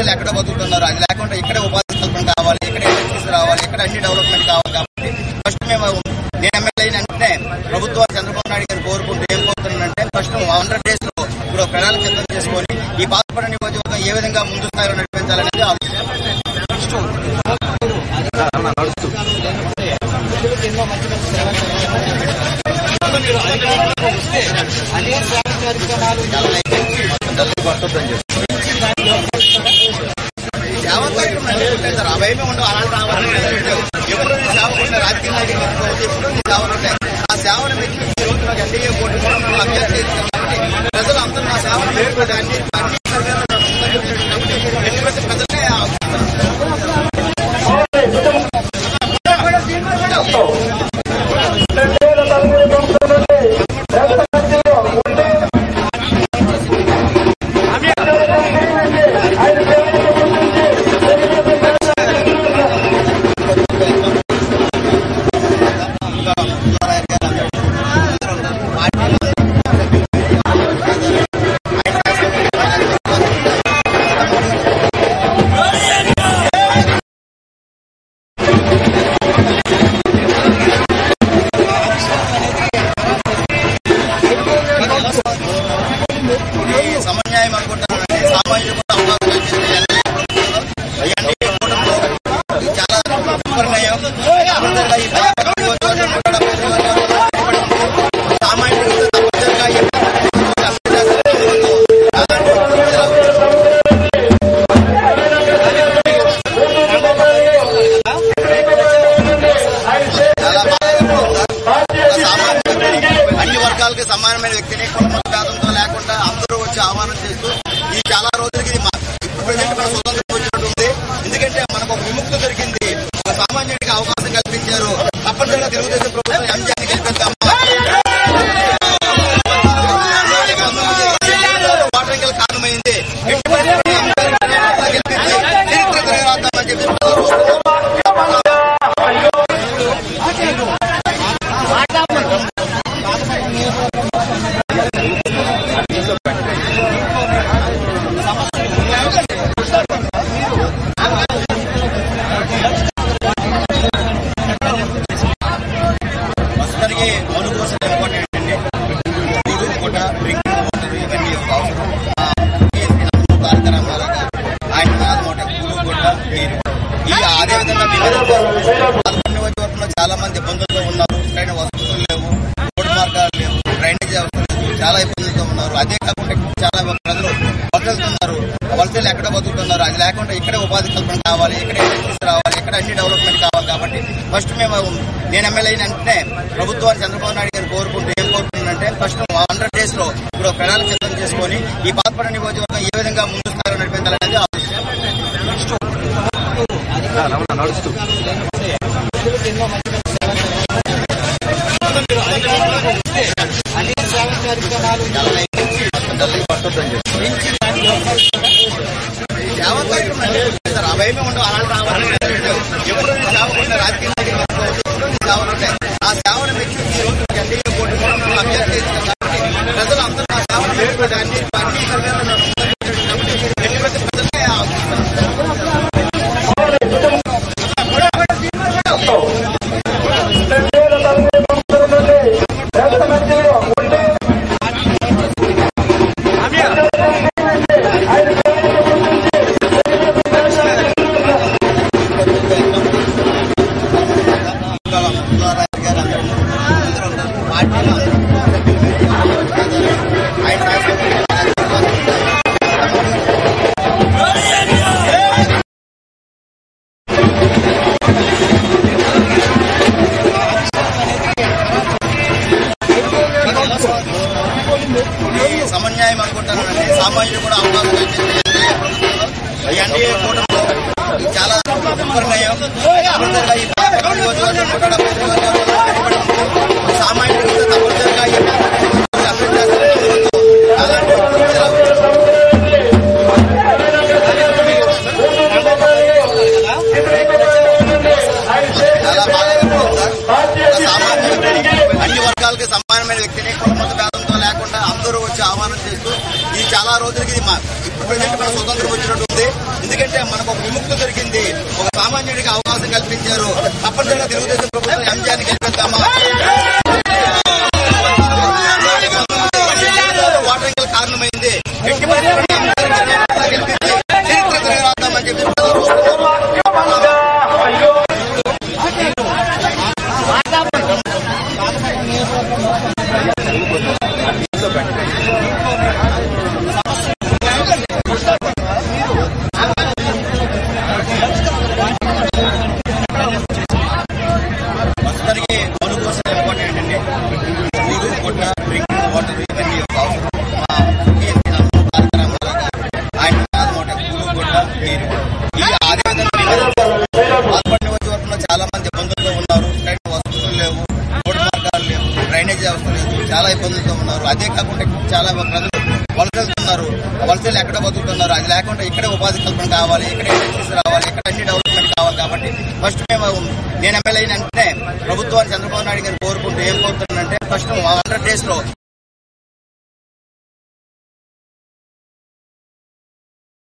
వలసలు ఎక్కడ బతుకుతున్నారు, అది లేకుండా ఇక్కడే ఉపాధి కల్పన కావాలి, ఇక్కడే ఇండస్ట్రీస్ రావాలి, ఇక్కడ అన్ని డెవలప్మెంట్ కావాలి. కాబట్టి ఫస్ట్ నేను ఎమ్మెల్యే అయిన వెంటనే ప్రభుత్వాన్ని చంద్రబాబు నాయుడు గారు కోరుకుంటూ ఏం కోరుతున్నానంటే ఫస్ట్ 100 days లో ఇప్పుడు ప్రణాళిక సిద్ధం చేసుకొని ఈ పాతపడ నియోజకవర్గం ఏ విధంగా ముందు స్థాయిలో నడిపించాలనేది అవైనా ఉండవు. అలా రావాలి ఎప్పుడు సేవ రాజకీయ నాయకులు ఎప్పుడు సేవలుంటాయి. ఆ సేవను పెట్టి ఈ రోజు నాకు ఎన్డీఏ పోటీ కూడా అభ్యర్థి కాబట్టి ప్రజలు అందరూ నా సేవను పెట్టుకుంటే అన్ని ప్రజలే సమన్యాయం అనుకుంటానండి. సామాజిక కూడా అవకాశం చాలా నిర్ణయం అన్ని వర్గాలకి సమానమైన వ్యక్తిని కుటుంబంతో లేకుండా అందరూ వచ్చి ఆహ్వానం చేస్తూ ఈ చాలా రోజులకి ఇప్పుడు ప్రజెంట్ మన స్వతంత్రం వచ్చినట్టు ఉంది. ఎందుకంటే మనకు ఒక విముక్తి దొరికింది, ఒక సామాన్యుడికి అవకాశం కల్పించారు. తప్పనిసరిగా తెలుగుదేశం ప్రభుత్వం ఎంజీఆర్ని గెలిపిద్దామా, వాటరింగ్ కారణమైంది గెలిపించి చరిత్ర తిరగరాద్దామని చెప్పి మనుగోలు ఇంపార్టెంట్ అండి. నీరు పూట డ్రింకింగ్ వాటర్ ఇవన్నీ అవసరం. కార్యక్రమాలు ఆయన నాదమోట కూడు పూట నీరు ఈ అదేవిధంగా నియోజకవర్గంలో చాలా మంది ఇబ్బందులతో ఉన్నారు. సరైన వసతులు లేవు, రోడ్డు మార్గాలు లేవు, డ్రైనేజ్ అవసరం లేదు, చాలా ఇబ్బందులతో ఉన్నారు. అదే కాకుండా చాలా ప్రజలు వలసలుతున్నారు, వలసలు ఎక్కడ బతుకుతున్నారు, అది లేకుండా ఇక్కడే ఉపాధి కల్పన కావాలి, ఇక్కడే ఇండస్ట్రీస్ రావాలి, ఇక్కడ అన్ని డెవలప్మెంట్ కావాలి. కాబట్టి ఫస్ట్ నేను ఎమ్మెల్యే అయిన వెంటనే ప్రభుత్వాన్ని చంద్రబాబు నాయుడు గారు కోరుకుంటూ ఏం కోరుతున్నానంటే ఫస్ట్ 100 days లో ఇప్పుడు ప్రణాళిక సిద్ధం చేసుకొని ఈ పాతపడ నియోజకవర్గం ఏ విధంగా ముందు స్థాయిలో నడిపించాలనేది నడుస్తూ అవైనా ఉండవు. అలా రావాలి ఎప్పుడు సేవ రాజకీయ నాయకులు ఎప్పుడు సేవలుంటాయి. ఆ సేవను పెట్టి ఈ రోజు ఎన్డీఏ పోటీ కూడా అభ్యర్థి కాబట్టి ప్రజలు అందరూ నా సేవను పెట్టుకుంటే అన్ని ప్రజలే సమన్యాయం అనుకుంటానండి. సామాజిక కూడా అవకాశం కల్పించే ఎన్డీఏ కూటమిలో చాలా నిర్ణయం సామాజిక తప్పనిసరిగా అన్ని వర్గాలకి సమానమైన వ్యక్తిని కుటుంబంతో లేకుండా అందరూ వచ్చి ఆహ్వానం చేస్తూ ఈ చాలా రోజులకి ఇప్పుడు ప్రజెంట్ మన స్వతంత్రం వచ్చినట్టు ఉంది. ఎందుకంటే సామాన్యుడికి అవకాశం కల్పించారు. తప్పనిసరిగా తెలుగుదేశం ప్రభుత్వం ఎంజీఆర్ని గెలిపిద్దామా? ఓటర్కి కారణమైంది. ఎట్టి పరిస్థితుల్లో గెలిపించి చరిత్ర తిరగరాద్దామని చెప్పి ప్రస్తుతానికి పనుల కోసం ఇంపార్టెంట్ అండి. నీరు, గుడ్డ, డ్రింకింగ్ వాటర్ ఇవన్నీ అవసరం. మా కార్యక్రమాలకి ఆయన అన్నమాట పూలు, గుడ్డ, నీరు. ఈ అదేవిధంగా పాల్పడి నియోజకవర్గంలో చాలా మంది ఇబ్బందులతో ఉన్నారు. సరైన వసతులు లేవు, రోడ్డు మార్గాలు లేవు, డ్రైనేజ్ వ్యవస్థ లేదు, చాలా ఇబ్బందులతో ఉన్నారు. అదే కాకుండా చాలా ప్రజలు వలసలుతున్నారు. వలసలు ఎక్కడ బతుకుతున్నారు. అది లేకుండా ఇక్కడే ఉపాధి కల్పన కావాలి, ఇక్కడే ఇండస్ట్రీస్ రావాలి, ఇక్కడ అన్ని డెవలప్మెంట్ కావాలి. కాబట్టి ఫస్ట్ నేను ఎమ్మెల్యే అయిన వెంటనే ప్రభుత్వాన్ని చంద్రబాబు నాయుడు గారు కోరుకుంటూ ఏం కోరుతున్నానంటే ఫస్ట్ 100 days లో